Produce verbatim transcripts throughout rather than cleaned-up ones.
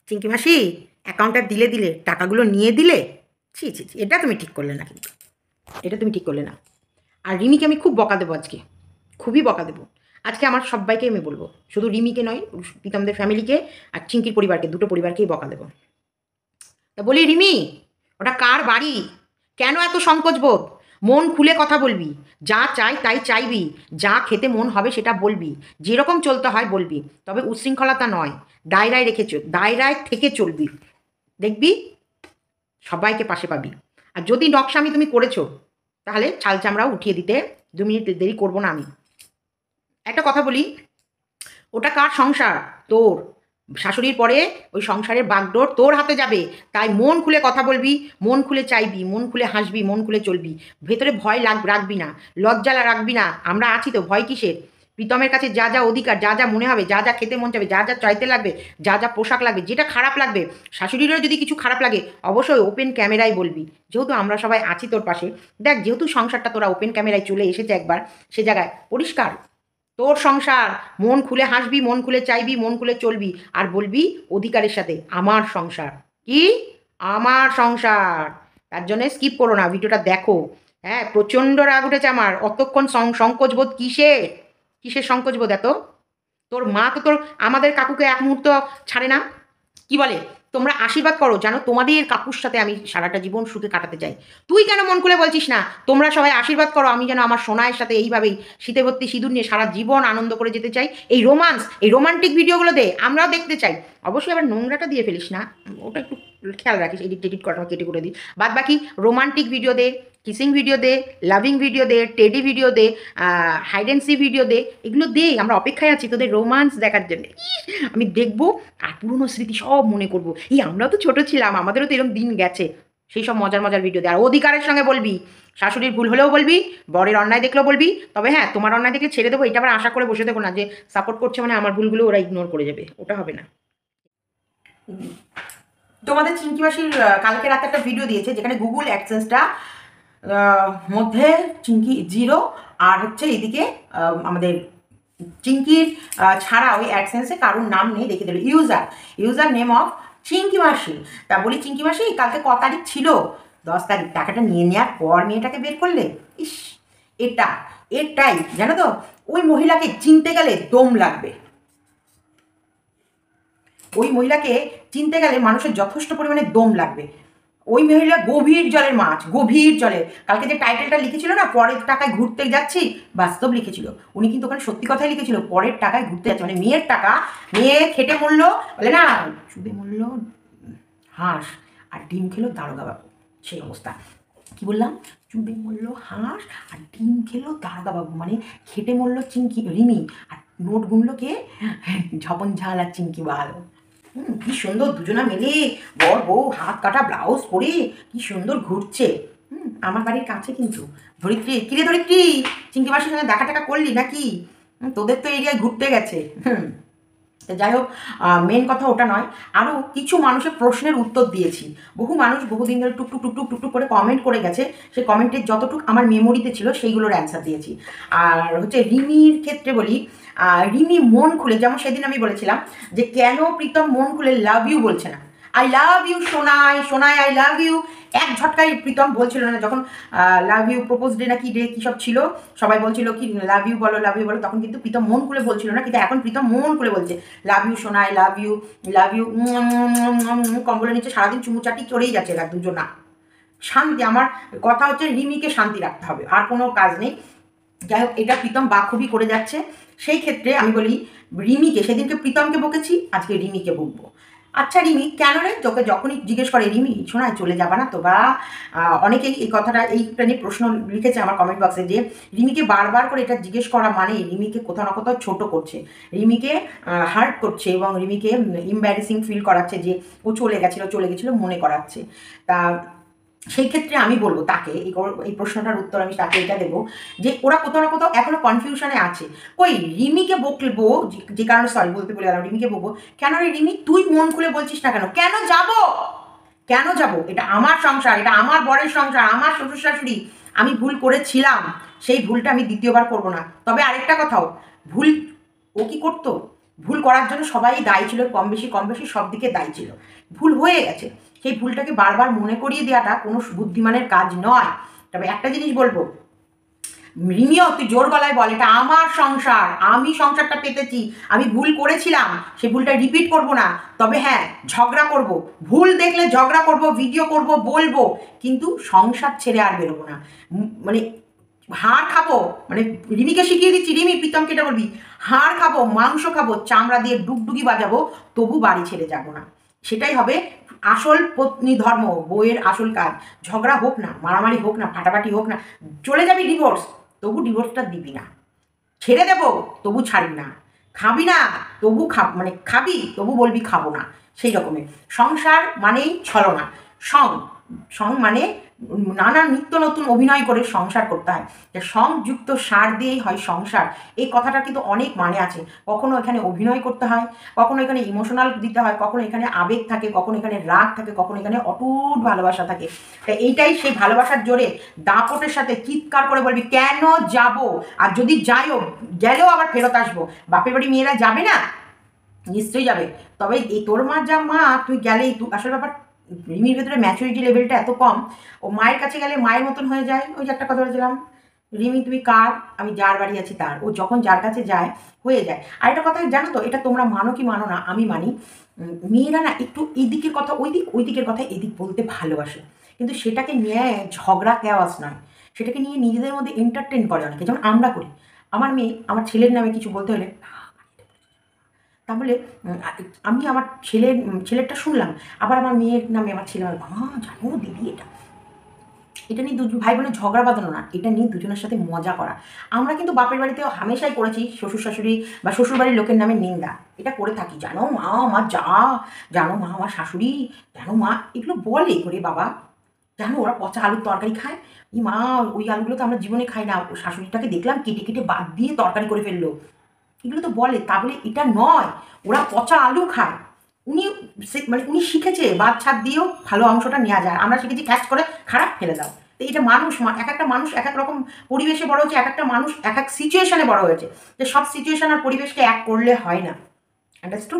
চিঙ্কি মাসি অ্যাকাউন্টটা দিলে দিলে টাকাগুলো নিয়ে দিলে, ছি ছি ছি, এটা তুমি ঠিক করলে না, কিন্তু এটা তুমি ঠিক করলে না। আর রিমিকে আমি খুব বকা দেবো আজকে, খুবই বকা দেবো আজকে। আমার সবাইকে আমি বলবো, শুধু রিমিকে নয়, প্রীতমদের ফ্যামিলিকে আর চিঙ্কির পরিবারকে, দুটো পরিবারকেই বকা দেবো। তা বলি রিমি, ওটা কার বাড়ি? কেন এত সংকোচ বোধ? মন খুলে কথা বলবি, যা চাই তাই চাইবি, যা খেতে মন হবে সেটা বলবি, যেরকম চলতে হয় বলবি, তবে উচ্ছৃঙ্খলতা নয়, দায়রায় রেখে চল, দায়রায় থেকে চলবি, দেখবি সবাইকে পাশে পাবি। আর যদি নকশামি তুমি করেছো তাহলে ছাল চামড়াও উঠিয়ে দিতে দু মিনিট দেরি করবো না আমি। একটা কথা বলি, ওটা কার সংসার? তোর শাশুড়ির পরে ওই সংসারের বাগডোর তোর হাতে যাবে। তাই মন খুলে কথা বলবি, মন খুলে চাইবি, মন খুলে হাসবি, মন খুলে চলবি, ভেতরে ভয় লাগ রাখবি না, লজ্জা রাখবি না। আমরা আছি তো, ভয় কিসের? প্রীতমের কাছে যা যা অধিকার, যা যা মনে হবে, যা যা খেতে মন যাবে, যা যা চাইতে লাগবে, যা যা পোশাক লাগবে, যেটা খারাপ লাগবে, শাশুড়িরও যদি কিছু খারাপ লাগে অবশ্যই ওপেন ক্যামেরায় বলবি। যেহেতু আমরা সবাই আছি তোর পাশে, দেখ যেহেতু সংসারটা তোরা ওপেন ক্যামেরায় চলে এসেছে একবার, সে জায়গায় পরিষ্কার তোর সংসার, মন খুলে হাসবি, মন খুলে চাইবি, মন খুলে চলবি, আর বলবি অধিকারের সাথে আমার সংসার। কি? আমার সংসার। তার জন্য স্কিপ করো না, ভিডিওটা দেখো। হ্যাঁ, প্রচণ্ড রাগ উঠেছে আমার। অতক্ষণ সংকোচবোধ কিসের? কিসের সংকোচবোধ এত? তোর মা তো তোর আমাদের কাকুকে এক মুহূর্ত ছাড়ে না। কি বলে, তোমরা আশীর্বাদ করো জানো তোমাদের কাকুর সাথে আমি সারাটা জীবন সুখে কাটাতে চাই। তুই কেন মন খুলে বলছিস না তোমরা সবাই আশীর্বাদ করো আমি যেন আমার সোনায়ের সাথে এইভাবেই শীতে ভর্তি সিঁদুর নিয়ে সারা জীবন আনন্দ করে যেতে চাই। এই রোমান্স, এই রোমান্টিক ভিডিওগুলো দে, আমরাও দেখতে চাই। অবশ্যই আবার নোংরাটা দিয়ে ফেলিস না, ওটা একটু খেয়াল রাখিস, এডিট টেডিট করা কেটে করে দিই। বাদ বাকি রোমান্টিক ভিডিও দে, কিসিং ভিডিও দে, লাভিং ভিডিও দে, টেডি ভিডিও দে, হাইড অ্যান্ড সি ভিডিও দে, এগুলো দে। আমরা অপেক্ষায় আছি তোদের রোমান্স দেখার জন্য। আমি দেখবো আর পুরনো স্মৃতি সব মনে করবো, এই আমরাও তো ছোটো ছিলাম, আমাদেরও তো এরকম দিন গেছে। সেই সব মজার মজার ভিডিও দে। আর অধিকারের সঙ্গে বলবি, শাশুড়ির ভুল হলেও বলবি, বরের অন্যায় দেখলেও বলবি। তবে হ্যাঁ, তোমার অন্যায় দেখলে ছেড়ে দেবো, এটা আবার আশা করে বসে দেখো না যে সাপোর্ট করছে মানে আমার ভুলগুলো ওরা ইগনোর করে যাবে, ওটা হবে না। তোমাদের চিঙ্কি মাসির কালকে রাতে একটা ভিডিও দিয়েছে যেখানে গুগল অ্যাডসেন্সটা মধ্যে চিঙ্কি জিরো, আর হচ্ছে এদিকে আমাদের চিঙ্কির ছাড়া ওই অ্যাডসেন্সে কারোর নাম নেই, দেখে দিল user user name of Chinki মাসি। তা বলি চিঙ্কি মাসি কালকে ক তারিখ ছিল? দশ তারিখ। টাকাটা নিয়ে নেওয়ার পর মেয়েটাকে বের করলে। ইস, এটা এটাই জানো তো, ওই মহিলাকে চিনতে গেলে দম লাগবে। ওই মহিলাকে চিনতে গেলে মানুষের যথেষ্ট পরিমাণে দম লাগবে। ওই মহিলা গভীর জলের মাছ, গভীর জলে। কালকে যে টাইটেলটা লিখেছিল না, পরের টাকায় ঘুরতে যাচ্ছি, বাস্তব লিখেছিল উনি, কিন্তু ওখানে সত্যি কথাই লিখেছিল পরের টাকায় ঘুরতে যাচ্ছে, মানে মেয়ের টাকা, মেয়ে খেটে মরল, বলে না চুবে মরল হাঁস আর ডিম খেলো দারোগা বাবু, সেই অবস্থা। কি বললাম? চুবে মরল হাঁস আর ডিম খেলো দারোগা বাবু, মানে খেটে মরল চিঙ্কি রিমি, আর নোট গুনলো কে? ঝপন ঝাল আর চিঙ্কি বাল। হুম, কি সুন্দর দুজনা মিলে বর বউ হাত কাটা ব্লাউজ পরে কি সুন্দর ঘুরছে। হুম, আমার বাড়ির কাছে কিন্তু। ধরিত্রী, কিরে ধরিত্রী, চিঙ্কি মাসির সঙ্গে দেখা টাকা করলি নাকি? তোদের তো এরিয়ায় ঘুরতে গেছে। হুম, তো যাই হোক, মেন কথা ওটা নয়। আরও কিছু মানুষের প্রশ্নের উত্তর দিয়েছি। বহু মানুষ বহুদিন ধরে টুকটুক টুকটুক টুকটুক করে কমেন্ট করে গেছে, সেই কমেন্টের যতটুকু আমার মেমোরিতে ছিল সেইগুলোর অ্যান্সার দিয়েছি। আর হচ্ছে রিমির ক্ষেত্রে বলি, রিমি মন খুলে, যেমন সেদিন আমি বলেছিলাম যে কেন প্রীতম মন খুলে লাভ ইউ বলছে না, I love you Sonai, Sonai I love you. এক ঝটকায় প্রীতম বলছিল না, যখন লাভ ইউ প্রপোজ ডে না কি ডে কী সব ছিল, সবাই বলছিল কি লাভ ইউ বলো লাভ ইউ বলো, তখন কিন্তু প্রীতম মন খুলে বলছিল না, কিন্তু এখন প্রীতম মন খুলে বলছে love you Sonai, love you love you. কম্বলের নিচে সারাদিন চুমুচাটি চড়েই যাচ্ছে এরা দুজনা। শান্তি, আমার কথা হচ্ছে রিমিকে শান্তি রাখতে হবে, আর কোনো কাজ নেই। যাই হোক, এটা প্রীতম বাখুবি করে যাচ্ছে। সেই ক্ষেত্রে আমি বলি রিমিকে, সেদিনকে প্রীতমকে বকেছি, আজকে রিমিকে বকবো। আচ্ছা রিমি, কেন রে তোকে যখনই জিজ্ঞেস করে রিমি শোনায় চলে যাবা না তো, বা অনেকেই এই কথাটা এইটা নিয়ে প্রশ্ন লিখেছে আমার কমেন্ট বক্সে, যে রিমিকে বারবার করে এটা জিজ্ঞেস করা মানে রিমিকে কোথাও না কোথাও ছোটো করছে, রিমিকে হার্ট করছে এবং রিমিকে ইম্বারেসিং ফিল করাচ্ছে যে ও চলে গেছিলো চলে গেছিলো মনে করাচ্ছে। তা সেই ক্ষেত্রে আমি বলবো তাকে, এই প্রশ্নটার উত্তর আমি তাকে এটা দেবো যে ওরা কোথাও না কোথাও এখনো কনফিউশনে আছে। ওই রিমিকে বকবো, যে কারণে সরি বলতে বলে গেলাম, রিমিকে বকবো কেন রে রিমি, তুই মন খুলে বলছিস না কেন? কেন যাব কেন যাব এটা আমার সংসার, এটা আমার বরের সংসার, আমার শ্বশুর শাশুড়ি। আমি ভুল করেছিলাম, সেই ভুলটা আমি দ্বিতীয়বার করবো না। তবে আরেকটা কথাও, ভুল ও কি করতো, ভুল করার জন্য সবাই দায়ী ছিল, কম বেশি কম বেশি সব দিকে দায়ী ছিল। ভুল হয়ে গেছে, সেই ভুলটাকে বারবার মনে করিয়ে দেওয়াটা কোনো বুদ্ধিমানের কাজ নয়। তবে একটা জিনিস বলবো, রিমিও তুই জোর গলায় বল এটা আমার সংসার, আমি সংসারটা পেতেছি, আমি ভুল করেছিলাম, সেই ভুলটা রিপিট করব না। তবে হ্যাঁ, ঝগড়া করব, ভুল দেখলে ঝগড়া করব, ভিডিও করব, বলবো, কিন্তু সংসার ছেড়ে আর বেরোবো না। মানে হাড় খাবো, মানে রিমিকে শিখিয়ে দিচ্ছি, রিমি প্রীতমকে এটা বলবি, হাড় খাবো, মাংস খাবো, চামড়া দিয়ে ডুগডুগি বাজাবো, তবু বাড়ি ছেড়ে যাবো না। সেটাই হবে আসল পত্নী ধর্ম, বইয়ের আসল কাজ। ঝগড়া হোক না, মারামারি হোক না, ফাটাফাটি হোক না, চলে যাবি ডিভোর্স, তবু ডিভোর্সটা দিবি না। ছেড়ে দেবো, তবু ছাড়বি না। খাবি না, তবু খাব মানে খাবি, তবু বলবি খাবো না। সেই রকমের সংসার মানেই ছলনা। সং সং মানে নানা নিত্য নতুন অভিনয় করে সংসার করতে হয়। যে সংযুক্ত সার দিয়েই হয় সংসার, এই কথাটা কিন্তু অনেক মানে আছে। কখনো এখানে অভিনয় করতে হয়, কখনো এখানে ইমোশনাল দিতে হয়, কখনো এখানে আবেগ থাকে, কখনো এখানে রাগ থাকে, কখনো এখানে অটুট ভালোবাসা থাকে। তাই এইটাই সেই ভালোবাসার জোরে দাপটের সাথে চিৎকার করে বলবি কেন যাব, আর যদি যাইও, গেলেও আবার ফেরত আসবো। বাপের বাড়ি মেয়েরা যাবে না, নিশ্চয়ই যাবে। তবে এই তোর মা যা মা, তুই গেলেই তুই আসল ব্যাপার, রিমির ভেতরে ম্যাচুরিটি লেভেলটা এত কম, ও মায়ের কাছে গেলে মায়ের মতন হয়ে যায়। ওই যে একটা কথা বলেছিলাম, রিমি তুমি কার, আমি যার বাড়ি আছি তার। ও যখন যার কাছে যায় হয়ে যায়। আর একটা কথা জানো তো, এটা তোমরা মানো কি মানো না, আমি মানি, মেয়েরা না একটু এই দিকের কথা ওই দিক, ওই দিকের কথা এদিক বলতে ভালোবাসে, কিন্তু সেটাকে নিয়ে ঝগড়া কেওয়াস নয়, সেটাকে নিয়ে নিজেদের মধ্যে এন্টারটেন করে অনেকে, যেমন আমরা করি। আমার মেয়ে আমার ছেলের নামে কিছু বলতে হলে, তাহলে আমি আমার ছেলের ছেলেরটা শুনলাম, আবার আমার মেয়ের নামে আমার ছেলে আমার মা জানো দিদি এটা এটা নিয়ে দুজন ভাই বোনের ঝগড়া বাঁধানো না, এটা নিয়ে দুজনের সাথে মজা করা। আমরা কিন্তু বাপের বাড়িতেও হামেশাই করেছি শ্বশুর শাশুড়ি বা শ্বশুর বাড়ির লোকের নামে নিন্দা, এটা করে থাকি। জানো মা আমার যা, জানো মা আমার শাশুড়ি, জানো মা, এগুলো বলে করে বাবা, জানো ওরা পচা আলুর তরকারি খায়, ই মা ওই আলুগুলো তো আমরা জীবনে খাই না, শাশুড়িটাকে দেখলাম কেটে কেটে বাদ দিয়ে তরকারি করে ফেললো, এগুলো তো বলে। তা বলে এটা নয় ওরা পচা আলু খায়। উনি মানে উনি শিখেছে বাদ ছাদ দিয়েও ভালো অংশটা নেওয়া যায়, আমরা শিখেছি ক্যাচ করে খারাপ ফেলে দাও। তো এটা মানুষ, এক একটা মানুষ এক এক রকম পরিবেশে বড় হচ্ছে, এক একটা মানুষ এক এক সিচুয়েশনে বড় হয়েছে, যে সব সিচুয়েশন আর পরিবেশকে এক করলে হয় না। আন্ডারস্টুড?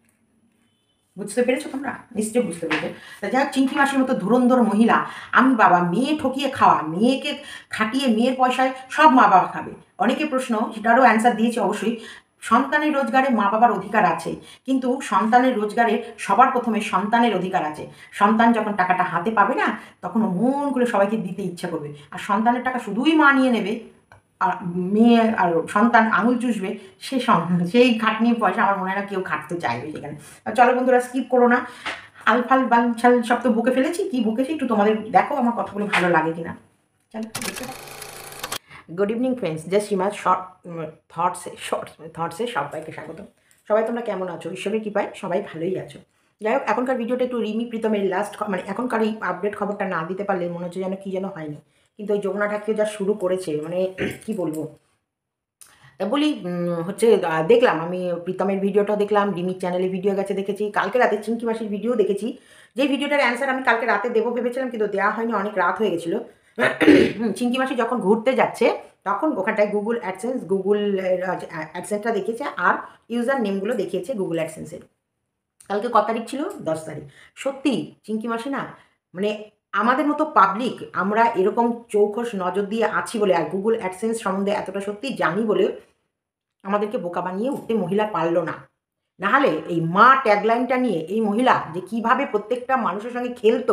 বুঝতে পেরেছো তোমরা? নিশ্চয়ই বুঝতে পেরেছো। তা যাই হোক, চিংকি মাসির মতো ধুরন্ধর মহিলা আমি বাবা, মেয়ে ঠকিয়ে খাওয়া, মেয়েকে খাটিয়ে মেয়ের পয়সায় সব মা বাবা খাবে। অনেকে প্রশ্ন, সেটারও অ্যান্সার দিয়েছে অবশ্যই। সন্তানের রোজগারে মা বাবার অধিকার আছে, কিন্তু সন্তানের রোজগারে সবার প্রথমে সন্তানের অধিকার আছে। সন্তান যখন টাকাটা হাতে পাবে না, তখন ও মন করে সবাইকে দিতে ইচ্ছা করবে, আর সন্তানের টাকা শুধুই মা নিয়ে নেবে, আর মেয়ে আর সন্তান আঙুল চুষবে, সে সেই খাটনির পয়সা আমার মনে হয় না কেউ খাটতে চাইবে সেখানে। চলো বন্ধুরা, স্কিপ করো না, আলফাল বালছাল সব তো বকে ফেলেছি, কি বকেছি একটু তোমাদের দেখো আমার কথাগুলো ভালো লাগে কিনা। চলো দেখতে থাকো। গুড ইভিনিং ফ্রেন্ডস, জাস্ট সীমার শর্ট থটসে শর্ট থটসে সবাইকে স্বাগত। সবাই তোমরা কেমন আছো? ঈশ্বরের কৃপায় সবাই ভালোই আছো। যাই হোক, এখনকার ভিডিওটা একটু রিমি প্রীতমের লাস্ট, মানে এখনকার এই আপডেট খবরটা না দিতে পারলে মনে হচ্ছে যেন কী যেন হয়নি, কিন্তু ওই যমুনাটাকেও যা শুরু করেছে, মানে কি বলবো। তা বলি হচ্ছে, দেখলাম আমি প্রীতমের ভিডিওটাও দেখলাম, রিমির চ্যানেলে ভিডিও গেছে দেখেছি, কালকে রাতে চিংকি মাসির ভিডিও দেখেছি। যে ভিডিওটার অ্যান্সার আমি কালকে রাতে দেবো ভেবেছিলাম, কিন্তু দেওয়া হয়নি, অনেক রাত হয়ে গেছিলো। চিংকি মাসি যখন ঘুরতে যাচ্ছে তখন ওখানটায় গুগল অ্যাডসেন্স, গুগল অ্যাডসেন্সটা দেখিয়েছে, আর ইউজার নেমগুলো দেখিয়েছে গুগল অ্যাডসেন্সের। কালকে কত তারিখ ছিল? দশ তারিখ। সত্যি চিংকি মাসি না, মানে আমাদের মতো পাবলিক আমরা এরকম চৌখস নজর দিয়ে আছি বলে, আর গুগল অ্যাডসেন্স সম্বন্ধে এতটা সত্যি জানি বলে আমাদেরকে বোকা বানিয়ে উঠতে মহিলা পারলো না। নাহলে এই মা ট্যাগলাইনটা নিয়ে এই মহিলা যে কিভাবে প্রত্যেকটা মানুষের সঙ্গে খেলতো,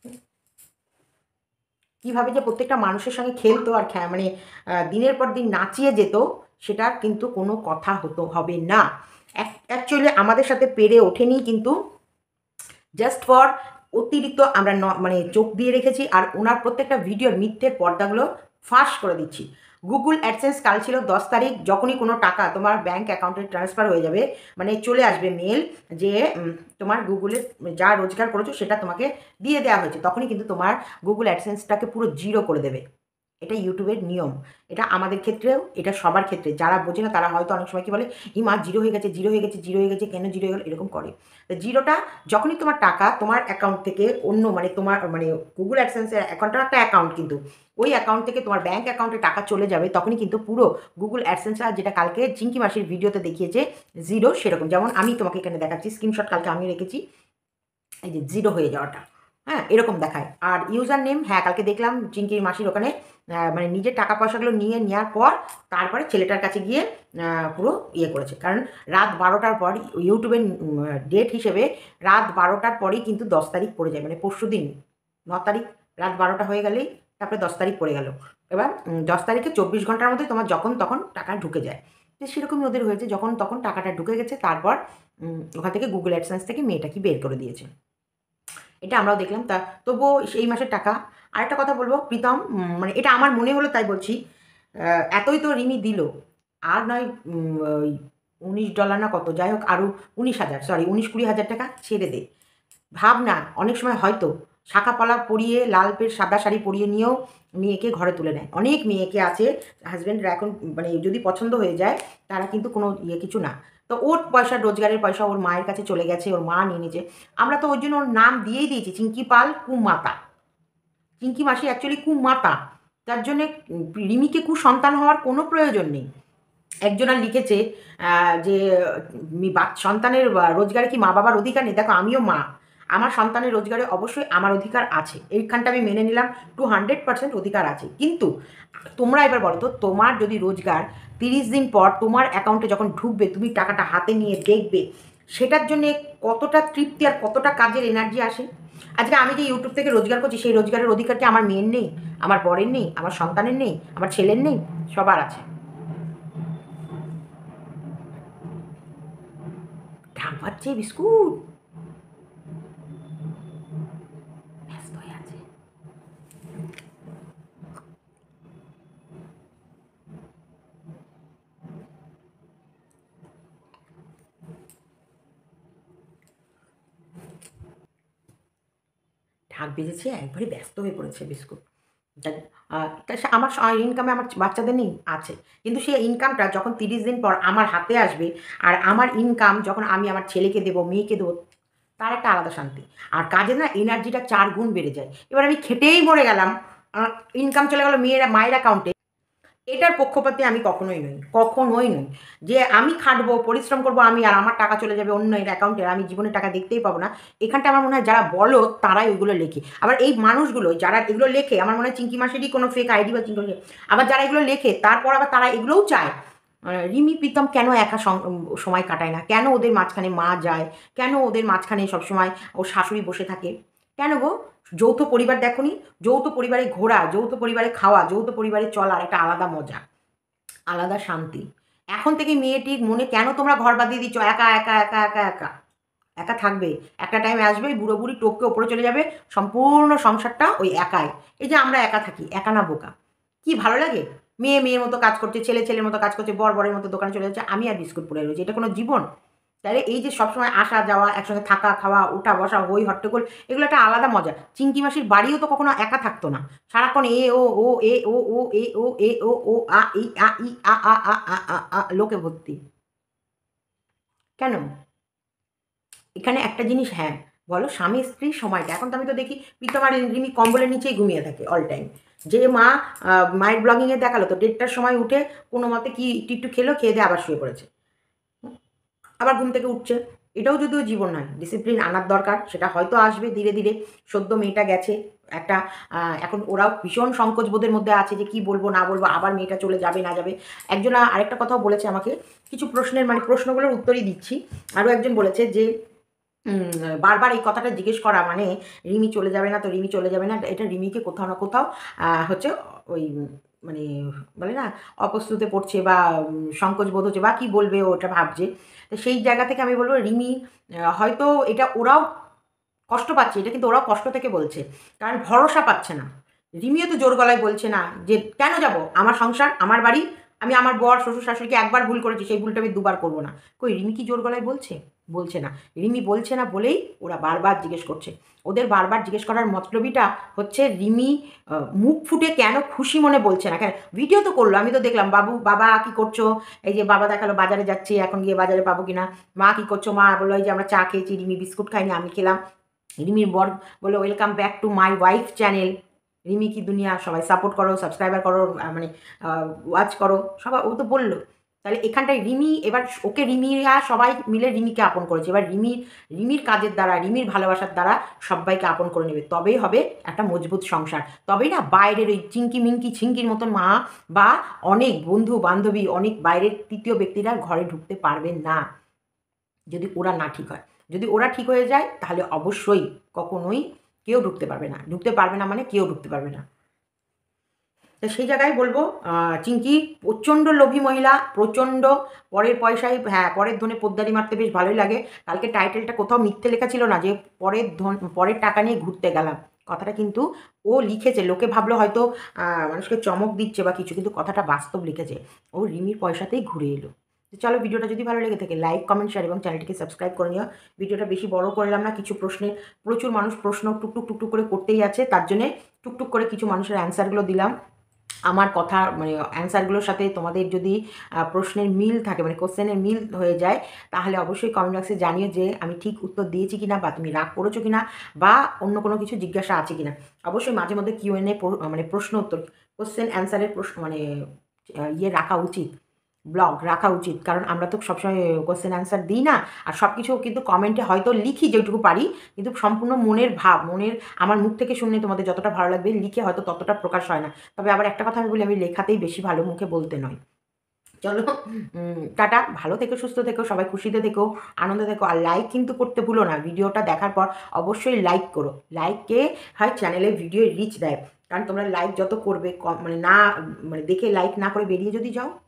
কীভাবে যে প্রত্যেকটা মানুষের সঙ্গে খেলতো আর মানে দিনের পর দিন নাচিয়ে যেত, সেটার কিন্তু কোনো কথা হতো হবে না। অ্যাকচুয়ালি আমাদের সাথে পেরে ওঠেনি, কিন্তু জাস্ট ফর অতিরিক্ত আমরা মানে চোখ দিয়ে রেখেছি, আর ওনার প্রত্যেকটা ভিডিওর মিথ্যের পর্দাগুলো ফাঁস করে দিচ্ছি। গুগল অ্যাডসেন্স কাল ছিল দশ তারিখ, যখনই কোনো টাকা তোমার ব্যাঙ্ক অ্যাকাউন্টে ট্রান্সফার হয়ে যাবে, মানে চলে আসবে মেল যে তোমার গুগলে যা রোজগার করেছো সেটা তোমাকে দিয়ে দেওয়া হয়েছে, তখনই কিন্তু তোমার গুগল অ্যাডসেন্সটাকে পুরো জিরো করে দেবে। এটা ইউটিউবের নিয়ম। এটা আমাদের ক্ষেত্রেও, এটা সবার ক্ষেত্রে। যারা বোঝে না তারা হয়তো অনেক সময় কি বলে, "ই মা জিরো হয়ে গেছে, জিরো হয়ে গেছে, জিরো হয়ে গেছে, কেন জিরো হয়ে গেল?" এরকম করে। তো জিরোটা যখনই তোমার টাকা তোমার অ্যাকাউন্ট থেকে অন্য মানে তোমার মানে গুগল অ্যাডসেন্সের অ্যাকাউন্টটা একটা অ্যাকাউন্ট কিন্তু। ওই অ্যাকাউন্ট থেকে তোমার ব্যাংক অ্যাকাউন্টে টাকা চলে যাবে তখনই কিন্তু পুরো গুগল অ্যাডসেন্সটা যেটা কালকে চিঙ্কি মাসির ভিডিওতে দেখিয়েছে জিরো সেরকম। যেমন আমি তোমাকে এখানে দেখাচ্ছি স্ক্রিনশট কালকে আমি রেখেছি। এই যে জিরো হয়ে যাওয়াটা, হ্যাঁ? এরকম দেখায়। আর ইউজার নেম হ্যাঁ, কালকে দেখলাম চিঙ্কির মাসির ওখানে আ মানে নিজের টাকা পয়সাগুলো নিয়ে নেওয়ার পর তারপরে ছেলেটার কাছে গিয়ে আ পুরো ইয়ে করেছে। কারণ রাত বারোটার পর ইউটিউবের উম ডেট হিসেবে রাত বারোটার পরেই কিন্তু দশ তারিখ পড়ে যায়। মানে পরশুদিন নয় তারিখ রাত বারোটা হয়ে গেলেই তারপরে দশ তারিখ পড়ে গেল। এবার উম দশ তারিখে চব্বিশ ঘন্টার মধ্যে তোমার যখন তখন টাকা ঢুকে যায়। তো সেরকমই ওদের হয়েছে। যখন তখন টাকাটা ঢুকে গেছে তারপর উম ওখান থেকে গুগল অ্যাডসেন্স থেকে মেয়েটাকে বের করে দিয়েছে। এটা আমরাও দেখলাম। তা তবুও এই মাসের টাকা। আরেকটা কথা বলব প্রীতম, উম মানে এটা আমার মনে হলো তাই বলছি। আ এতই তো রিমি দিল। আর নয় উম ওই উনিশ ডলার না কত? যাই হোক আরও উনিশ হাজার সরি উনিশ কুড়ি হাজার টাকা ছেড়ে দে। ভাব না অনেক সময় হয়তো শাঁখাপলা পরিয়ে লাল পের সাদা শাড়ি পরিয়ে নিয়েও মেয়েকে ঘরে তুলে নেয়। অনেক মেয়েকে আছে হাসব্যান্ডরা এখন মানে যদি পছন্দ হয়ে যায় তারা কিন্তু কোনো ইয়ে কিছু না। তো ওর পয়সা রোজগারের পয়সা ওর মায়ের কাছে চলে গেছে, ওর মা নিয়ে নিয়েছে। আমরা তো ওই জন্য ওর নাম দিয়েই দিয়েছি চিঙ্কি পাল কুমাতা। চিঙ্কি মাসি অ্যাকচুয়ালি কুমাতা। তার জন্যে উম রিমিকে কুসন্তান হওয়ার কোনো প্রয়োজন নেই। একজন আর লিখেছে আ যে মি বাচ সন্তানের আ রোজগারে কি মা-বাবার অধিকার নেই? দেখো আমিও মা। আমার সন্তানের রোজগারে অবশ্যই আমার অধিকার আছে। এইখানটা আমি মেনে নিলাম টু হান্ড্রেড পার্সেন্ট অধিকার আছে। কিন্তু তোমরা এবার বলো তো তোমার যদি রোজগার ত্রিশ দিন পর তোমার অ্যাকাউন্টে যখন ঢুকবে তুমি টাকাটা হাতে নিয়ে দেখবে, সেটার জন্যে কতটা তৃপ্তি আর কতটা কাজের এনার্জি আসে? আজকে আমি যে ইউটিউব থেকে রোজগার করছি সেই রোজগারের অধিকার কি আমার মেয়ের নেই? আমার বরের নেই? আমার সন্তানের নেই? আমার ছেলের নেই? সবার আছে। ঢাক বাজছে বিস্কুট। ব্যস্ত হয়ে আছে। ঢাক বেজেছে একবারে ব্যস্ত হয়ে পড়েছে বিস্কুট। তা আ তা সে আমার স ইনকামে আমার বাচ্চাদের নেই? আছে। কিন্তু সেই ইনকামটা যখন ত্রিশ দিন পর আমার হাতে আসবে আর আমার ইনকাম যখন আমি আমার ছেলেকে দেবো, মেয়েকে দেবো, তার একটা আলাদা শান্তি। আর কাজে না এনার্জিটা চার গুণ বেড়ে যায়। এবার আমি খেটেই মরে গেলাম। আ ইনকাম চলে গেল মেয়ের মায়ের অ্যাকাউন্টে। এটার পক্ষপাতী আমি কখনোই নই। কখনোই নই। যে আমি খাটবো, পরিশ্রম করবো আমি আর আমার টাকা চলে যাবে অন্যের অ্যাকাউন্টে, আর আমি জীবনে টাকা দেখতেই পাবো না। এখানটা আমার মনে হয় যারা বলদ তারাই ওইগুলো লেখে। আবার এই মানুষগুলো যারা এগুলো লেখে আমার মনে হয় চিঙ্কি মাসিরই কোনো ফেক আইডি বা চিঙ্কি মাসির আবার যারা এগুলো লেখে তারপর আবার তারা এগুলোও চায়। আ রিমি প্রীতম কেন একা সং সময় কাটায় না? কেন ওদের মাঝখানে মা যায়? কেন ওদের মাঝখানে সবসময় ওর শাশুড়ি বসে থাকে? কেন গো? যৌথ পরিবার দেখোনি? যৌথ পরিবারে ঘোরা, যৌথ পরিবারে খাওয়া, যৌথ পরিবারে চলার একটা আলাদা মজা। আলাদা শান্তি। এখন থেকে মেয়েটির মনে কেন তোমরা ঘর বাঁধিয়ে দিচ্ছ? একা, একা, একা, একা, একা। একা থাকবে। একটা টাইম আসবে বুড়ো-বুড়ি টপকে ওপরে চলে যাবে। সম্পূর্ণ সংসারটা ওই একাই। এই যে আমরা একা থাকি, একা না বোকা? কি ভালো লাগে? মেয়ে মেয়ের মতো কাজ করছে, ছেলে ছেলের মতো কাজ করছে, বর বরের মতো দোকানে চলে যাচ্ছে। আমি আর বিস্কুট পুড়ে রয়েছি। এটা কোনো জীবন? তাহলে এই যে সবসময় আসা যাওয়া, একসঙ্গে থাকা, খাওয়া, ওঠা, বসা, হই হট্টগোল এগুলো একটা আলাদা মজা। চিঙ্কি মাসির বাড়িও তো কখনো একা থাকতো না। সারাক্ষণ এ ও, ও, এ ও, ও, এ ও, এ ও, ও, আ, ই, আ, ই, আ, আ, আ, আ, আ, আ লোকে ভর্তি। কেন? এখানে একটা জিনিস হ্যাঁ, বলো স্বামী-স্ত্রীর সময়টা। এখন তো আমি তো দেখি প্রীতম আর রিমি কম্বলের নিচেই ঘুমিয়ে থাকে অল টাইম। যে মা আ মায়ের ব্লগিং এ দেখালো তো দেড়টার সময় উঠে কোনোমতে কি একটু-একটু খেলো, খেয়ে দিয়ে আবার শুয়ে পড়েছে। আবার ঘুম থেকে উঠছে। এটাও যদিও জীবন নয়। ডিসিপ্লিন আনার দরকার। সেটা হয়তো আসবে ধীরে, ধীরে। সদ্য মেয়েটা গেছে। একটা আ এখন ওরাও ভীষণ সংকোচবোধের মধ্যে আছে যে কি বলবো না বলবো, আবার মেয়েটা চলে যাবে না যাবে। একজন আ আরেকটা কথাও বলেছে আমাকে। কিছু প্রশ্নের মানে প্রশ্নগুলোর উত্তরই দিচ্ছি। আরও একজন বলেছে যে উম বারবার এই কথাটা জিজ্ঞেস করা মানে রিমি চলে যাবে না তো, রিমি চলে যাবে না। এটা রিমিকে কোথাও না কোথাও আ হচ্ছে ওই উম, মানে বলে না অপ্রস্তুতে পড়ছে বা উম সংকোচ বোধ হচ্ছে বা কি বলবে ও ওটা ভাবছে। তো সেই জায়গা থেকে আমি বলব রিমি আ হয়তো এটা ওরাও কষ্ট পাচ্ছে। এটা কিন্তু ওরাও কষ্ট থেকে বলছে। কারণ ভরসা পাচ্ছে না। রিমিও তো জোর গলায় বলছে না যে, "কেন যাবো? আমার সংসার, আমার বাড়ি। আমি আমার বর, শ্বশুর-শাশুড়িকে একবার ভুল করেছি, সেই ভুলটা আমি দুবার করব না।" কই রিমি কি জোর গলায় বলছে? বলছে না, রিমি বলছে না বলেই ওরা বারবার জিজ্ঞেস করছে। ওদের বারবার জিজ্ঞেস করার মতলবিটা হচ্ছে রিমি মুখ ফুটে কেন খুশি মনে বলছে না, কেন ভিডিও তো করলো, আমি তো দেখলাম, বাবু বাবা কি করছো, এই যে বাবা দেখালো বাজারে যাচ্ছি, এখন গিয়ে বাজারে পাবো কিনা, মা কি করছো, মা বললো এই যে আমরা চা খেয়েছি, রিমি বিস্কুট খাইনি আমি খেলাম, রিমির বর বললো welcome back to my wife channel, Rimi কি দুনিয়া, সবাই সাপোর্ট করো, সাবস্ক্রাইবার করো, মানে ওয়াচ করো, সবাই ও তো বললো। তাহলে এখানটায় রিমি এবার ওকে রিমিরা সবাই মিলে রিমিকে আপন করেছে, এবার রিমির রিমির কাজের দ্বারা, রিমির ভালোবাসার দ্বারা সবাইকে আপন করে নেবে, তবেই হবে একটা মজবুত সংসার, তবেই না বাইরের ওই চিঙ্কি মিঙ্কি ছিঙ্কির মতন মা বা অনেক বন্ধু বান্ধবী, অনেক বাইরের তৃতীয় ব্যক্তিরা ঘরে ঢুকতে পারবে না, যদি ওরা না ঠিক হয়। যদি ওরা ঠিক হয়ে যায় তাহলে অবশ্যই কখনোই কেউ ঢুকতে পারবে না, ঢুকতে পারবে না মানে কেউ ঢুকতে পারবে না। তো সেই জায়গায় বলবো চিঙ্কি প্রচণ্ড লোভী মহিলা, প্রচণ্ড পরের পয়সায়, হ্যাঁ পরের ধনে পোদ্দারি মারতে বেশ ভালোই লাগে। কালকে টাইটেলটা কোথাও মিথ্যে লেখা ছিল না যে পরের ধন পরের টাকা নিয়ে ঘুরতে গেলাম, কথাটা কিন্তু ও লিখেছে, লোকে ভাবলো হয়তো মানুষকে চমক দিচ্ছে বা কিছু, কিন্তু কথাটা বাস্তব লিখেছে, ও রিমির পয়সাতেই ঘুরে এলো। তো চলো, ভিডিওটা যদি ভালো লেগে থাকে লাইক কমেন্ট শেয়ার এবং চ্যানেলটিকে সাবস্ক্রাইব করে নিও। ভিডিওটা বেশি বড় করলাম না, কিছু প্রশ্নের প্রচুর মানুষ প্রশ্ন টুকটুক টুকটুক করে করতেই আছে, তার জন্যে টুকটুক করে কিছু মানুষের অ্যান্সারগুলো দিলাম। আমার কথা মানে অ্যান্সারগুলোর সাথে তোমাদের যদি প্রশ্নের মিল থাকে, মানে কোশ্চেনের মিল হয়ে যায়, তাহলে অবশ্যই কমেন্ট বক্সে জানিও যে আমি ঠিক উত্তর দিয়েছি কিনা, বা তুমি রাগ করেছো কিনা, বা অন্য কোনো কিছু জিজ্ঞাসা আছে কিনা। অবশ্যই মাঝে মধ্যে কিউএনএ মানে প্রশ্ন উত্তর, কোশ্চেন অ্যান্সারের প্রশ্ন মানে ইয়ে রাখা উচিত, ব্লগ রাখা উচিত, কারণ আমরা তো সবসময় কোশ্চেন অ্যান্সার দিই না, আর সব কিছু কিন্তু কমেন্টে হয়তো লিখি যেটুকু পারি, কিন্তু সম্পূর্ণ মনের ভাব, মনের আমার মুখ থেকে শুনে তোমাদের যতটা ভালো লাগবে, লিখে হয়তো ততটা প্রকাশ হয় না। তবে আবার একটা কথা আমি বলি, আমি লেখাতেই বেশি ভালো, মুখে বলতে নয়। চলো, টাটা, ভালো থেকো, সুস্থ থেকো, সবাই খুশিতে থেকো, আনন্দ থেকো, আর লাইক কিন্তু করতে ভুলো না, ভিডিওটা দেখার পর অবশ্যই লাইক করো, লাইককে হয় চ্যানেলে ভিডিও রিচ দেয়, কারণ তোমরা লাইক যত করবে, মানে না মানে দেখে লাইক না করে বেরিয়ে যদি যাও